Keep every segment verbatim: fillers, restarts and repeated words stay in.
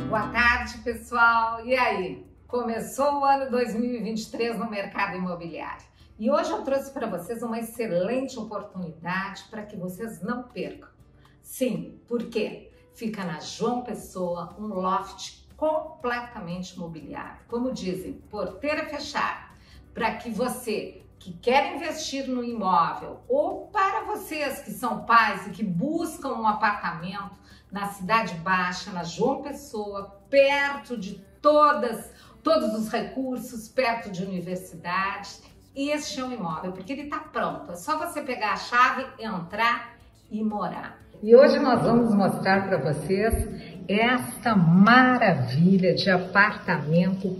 Boa tarde, pessoal. E aí? Começou o ano dois mil e vinte e três no mercado imobiliário. E hoje eu trouxe para vocês uma excelente oportunidade para que vocês não percam. Sim, por quê? Fica na João Pessoa, um loft completamente mobiliado. Como dizem, porteira fechada, para que você que quer investir no imóvel ou para vocês que são pais e que buscam um apartamento na Cidade Baixa, na João Pessoa, perto de todas, todos os recursos, perto de universidades, este é um imóvel, porque ele está pronto. É só você pegar a chave, entrar e morar. E hoje nós vamos mostrar para vocês esta maravilha de apartamento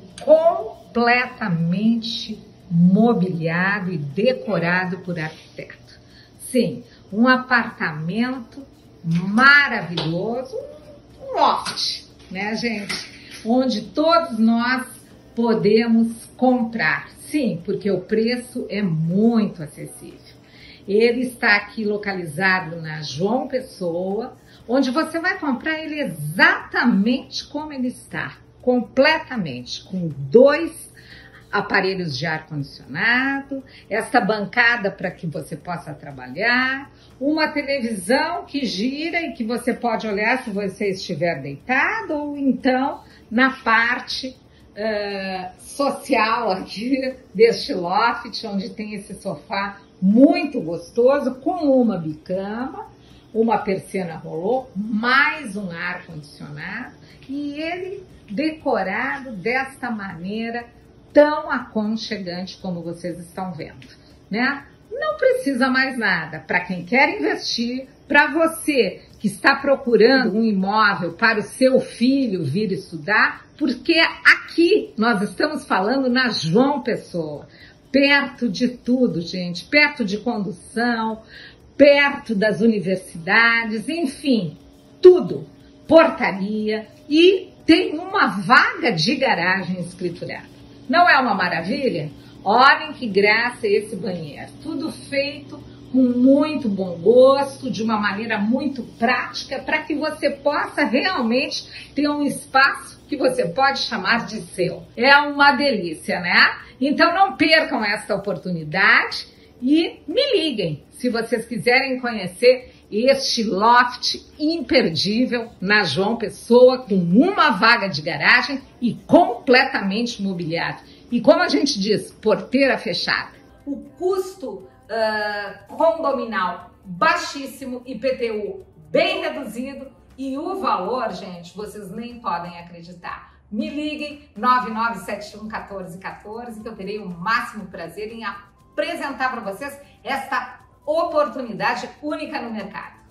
completamente mobiliado e decorado por arquiteto. Sim, um apartamento maravilhoso, um loft, né, gente? Onde todos nós podemos comprar. Sim, porque o preço é muito acessível. Ele está aqui localizado na João Pessoa, onde você vai comprar ele exatamente como ele está, completamente, com dois aparelhos de ar-condicionado, essa bancada para que você possa trabalhar, uma televisão que gira e que você pode olhar se você estiver deitado, ou então na parte uh, social aqui deste loft, onde tem esse sofá muito gostoso, com uma bicama, uma persiana rolô, mais um ar-condicionado, e ele decorado desta maneira tão aconchegante como vocês estão vendo, né? Não precisa mais nada. Para quem quer investir, para você que está procurando um imóvel para o seu filho vir estudar, porque aqui nós estamos falando na João Pessoa, perto de tudo, gente, perto de condução, perto das universidades, enfim, tudo, portaria, e tem uma vaga de garagem escriturada. Não é uma maravilha? Olhem que graça esse banheiro. Tudo feito com muito bom gosto, de uma maneira muito prática, para que você possa realmente ter um espaço que você pode chamar de seu. É uma delícia, né? Então não percam essa oportunidade e me liguem se vocês quiserem conhecer este loft imperdível na João Pessoa, com uma vaga de garagem e completamente mobiliado. E como a gente diz, porteira fechada. O custo uh, condominal baixíssimo, I P T U bem reduzido e o valor, gente, vocês nem podem acreditar. Me liguem nove nove sete um um quatro um quatro, que eu terei o máximo prazer em apresentar para vocês esta oportunidade única no mercado.